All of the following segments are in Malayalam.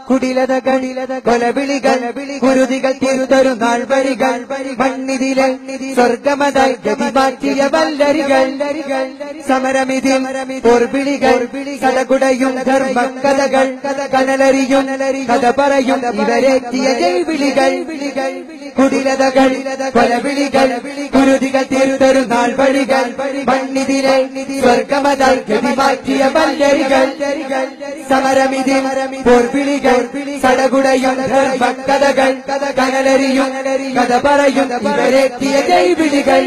കുടിലതകൾ കൊലവിളികൾ കുരുതികൾ തിരുതരു നാൾവഴികൾ മണ്ണിതിലെ സ്വർഗമതായി ഗതി മാറ്റിയ വല്ലരികൾ സമരമിതി പോർവിളികൾ കഥകുടയും ധർമ്മക്കഥകൾ കനലരിയും കഥ പറയും ഇവരേറ്റിയ ജൈവിളികൾ കുടിലതകൾ കൊലവിളികൾ കുരുതികൾ തിരുതരു നാൾവഴികൾ മണ്ണിതിലെ സ്വർഗമതായി ഗതി മാറ്റിയ വല്ലരികൾ സമരമിതി പോർവിളികൾ സടകുടയും ധർമ്മക്കഥകൾ കനലരിയും കഥ പറയും ഇവരേറ്റിയ ജൈവിളികൾ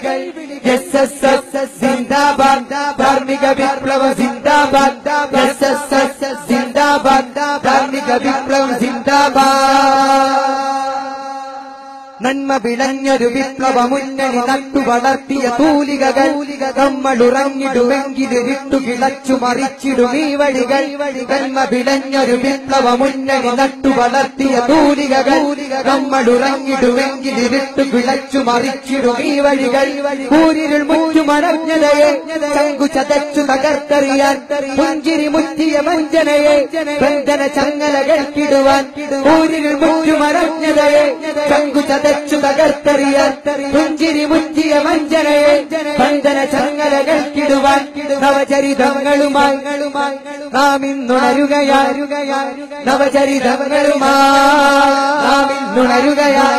സിന്ദാബാദ് ധാർമ്മിക വിപ്ലവം സിന്ദാബാദ് സിന്ദാബാദ് ധാർമ്മിക വിപ്ലവം സിന്ദാബാദ് നന്മ വിളഞ്ഞൊരു വിപ്ലവ മുന്നണി നട്ടു വളർത്തിയ തൂലികകൾ നമ്മളുറങ്ങിടുമെങ്കിൽ വിട്ടു കിളച്ചു മറിച്ചിടും ഈ വഴികൾ നന്മ വിളഞ്ഞൊരു വിപ്ലവ മുന്നണി നട്ടു വളർത്തിയ തൂലികകൾ നമ്മളുറങ്ങിടുമെങ്കിൽ വിട്ടു കിളച്ചു മറിച്ചിടും ഈ വഴികൾ കൂരിരുൾ മുറ്റുമറഞ്ഞതയെ ചങ്കു ചതച്ചു തകർത്തെറിയാൻ പുഞ്ചിരി മുറ്റിയ വഞ്ചനയെ ബന്ധന ചങ്ങലകൾക്കിടുവാൻ കൂരിരുൾ മുറ്റുമറഞ്ഞതയെ ചങ്കു ചതച്ചു തകർത്തെറിയാൻ പുഞ്ചിരി മുറ്റിയ വഞ്ചനയെ ബന്ധന ചങ്ങലകൾക്കിടുവാൻ നവചരിതങ്ങളുമായി നാം ഇന്നുണരുകയായി നവചരിതങ്ങളുമായി നാം ഇന്നുണരുകയായി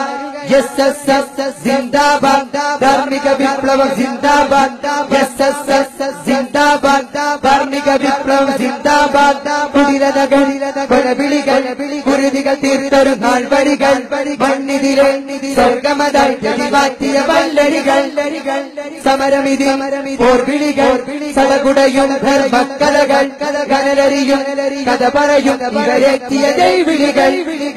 സിന്ദാബാദ് ധാർമ്മിക വിപ്ലവം സിന്ദാബാദ് സിന്ദാബാദ് ധാർമ്മിക വിപ്ലവം സിന്ദാബാദ് കുടിലതകൾ കൊലവിളികൾ കുരുതികൾ തീർത്തൊരു നാൾവഴികൾ മണ്ണിതിലെ സ്വർഗമതായി ഗതി മാറ്റിയ വല്ലരികൾ സമരമിതി പോർവിളികൾ സടകുടയും ധർമ്മക്കഥകൾ കനലരിയും കഥ പറയും ഇവരേറ്റിയ ജൈവിളികൾ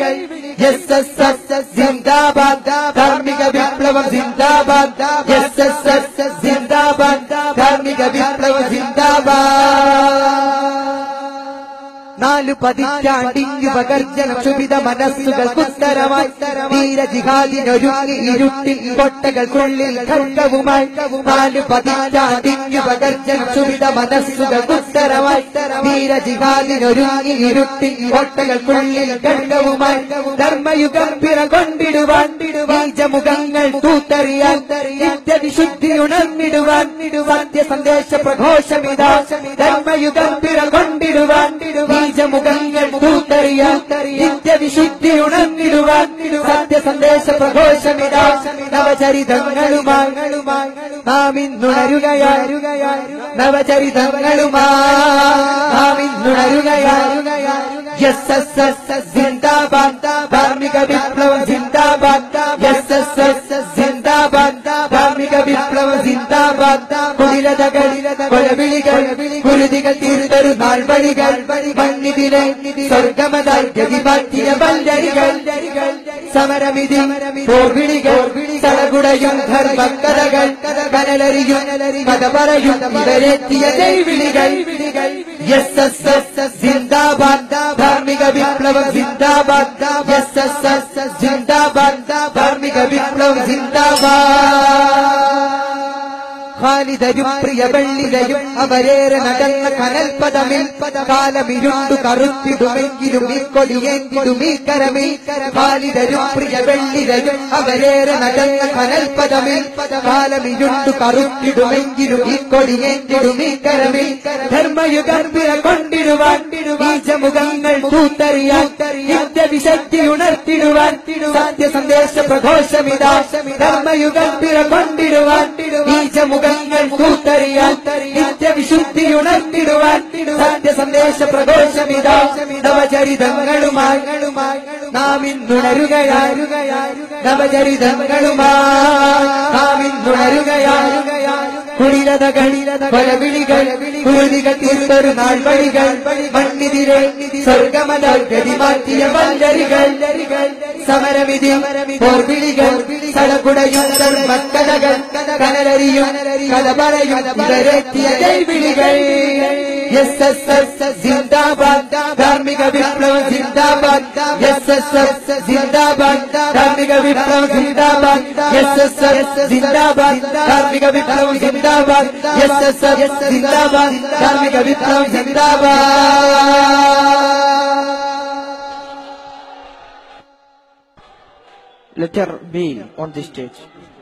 സിന്ദാബാദ് ധാർമ്മിക വിപ്ലവം സിന്ദാബാദ് സിന്ദാബാദ് ധാർമ്മിക വിപ്ലവം സിന്ദാബാദ് നാലു പതിറ്റാണ്ടിങ്ങു പകർജന ക്ഷുഭിത മനസ്സുകൾക്കുത്തരമായി ധീരജിഹാദിനൊരുങ്ങി ഇരുട്ടിൽ കൊട്ടകൾക്കുള്ളിൽ ഖഡ്ഗവുമായി നാലു പതിറ്റാണ്ടിങ്ങു പകർജന ക്ഷുഭിത മനസ്സുകൾക്കുത്തരമായി ധീരജിഹാദിനൊരുങ്ങി ഇരുട്ടിൽ കൊട്ടകൾക്കുള്ളിൽ ഖഡ്ഗവുമായി ധർമ്മയുഗം പിറകൊണ്ടിടുവാൻ ബീജമുഖങ്ങൾ തൂത്തെറിയാൻ നിത്യവിശുദ്ധി ഉണർന്നിടുവാൻ സത്യസന്ദേശ പ്രഘോഷമിതാ ധർമ്മയുഗം പിറകൊണ്ടിടുവാൻ ബീജമുഖങ്ങൾ തൂത്തെറിയാൻ നിത്യവിശുദ്ധി ഉണർന്നിടുവാൻ സത്യസന്ദേശ പ്രഘോഷമിതാ നവചരിതങ്ങളുമായി നാം ഇന്നുണരുകയായി നവചരിതങ്ങളുമായി നാം ഇന്നുണരുകയായി സിന്ദാബാദ് ധാർമ്മിക വിപ്ലവം സിന്ദാബാദ് സിന്ദാബാദ് ധാർമ്മിക വിപ്ലവം സിന്ദാബാദ് കുടിലതകൾ കൊലവിളികൾ കുരുതികൾ തീർത്തൊരു നാൾവഴികൾ മണ്ണിതിലെ സ്വർഗമതായി ഗതി മാറ്റിയ വല്ലരികൾ സമരമിതി പോർവിളികൾ സടകുടയും ധർമ്മക്കഥകൾ കനലരിയും കഥ പറയും ഇവരേറ്റിയ ജൈവിളികൾ സിന്ദാബാദ് ധാർമ്മിക വിപ്ലവം സിന്ദാബാദ് സിന്ദാബാദ് ധാർമ്മിക വിപ്ലവം സിന്ദാബാദ് ഖാലിദരും പ്രിയ വെള്ളിലയും അവരേറെ നടന്ന കനൽപദമിൽ കാലമിരുണ്ടു കറുത്തിടുമെങ്കിലും ഈ കൊടിയേന്തിടും ഈ കരമിൽ ഖാലിദരും പ്രിയ വെള്ളിലയും അവരേറെ നടന്ന കനൽപദമിൽ കാലമിരുണ്ടു കറുത്തിടുമെങ്കിലും ഈ കൊടിയേന്തിടും ഈ കരമിൽ ധർമ്മയുഗം പിറകൊണ്ടിടുവാൻ ബീജമുഖങ്ങൾ തൂത്തെറിയാൻ നിത്യവിശുദ്ധി ഉണർത്തിടുവാൻ സത്യസന്ദേശ പ്രഘോഷമിതാ ധർമ്മയുഗം പിറകൊണ്ടിടുവാൻ ബീജമുഖങ്ങൾ തൂത്തെറിയാൻ നിത്യവിശുദ്ധി ഉണർത്തിടുവാൻ സത്യസന്ദേശ പ്രഘോഷമിതാ നവചരിതങ്ങളുമായി നാം ഇന്നുണരുകയായി നവചരിതങ്ങളുമായി നാം ഇന്നുണരുകയായി കുടിലതകൾ കൊലവിളികൾ കുരുതികൾ തീർത്തൊരു നാൾവഴികൾ മണ്ണിതിരെ സ്വർഗമതായി ഗതി മാറ്റിയ വല്ലരികൾ സമരമിതി പോർവിളികൾ സടകുടയും ധർമ്മക്കഥകൾ കനലരിയും കഥ പറയും ഇവരേറ്റിയ ജൈവിളികൾ സിന്ദാബാദ് ധാർമ്മിക വിപ്ലവം സിന്ദാബാദ് സിന്ദാബാദ് ധാർമ്മിക വിപ്ലവം സിന്ദാബാദ് സിന്ദാബാദ് ധാർമ്മിക വിപ്ലവം സിന്ദാബാദ് സിന്ദാബാദ് ധാർമ്മിക വിപ്ലവം സിന്ദാബാദ് Letter B on the stage.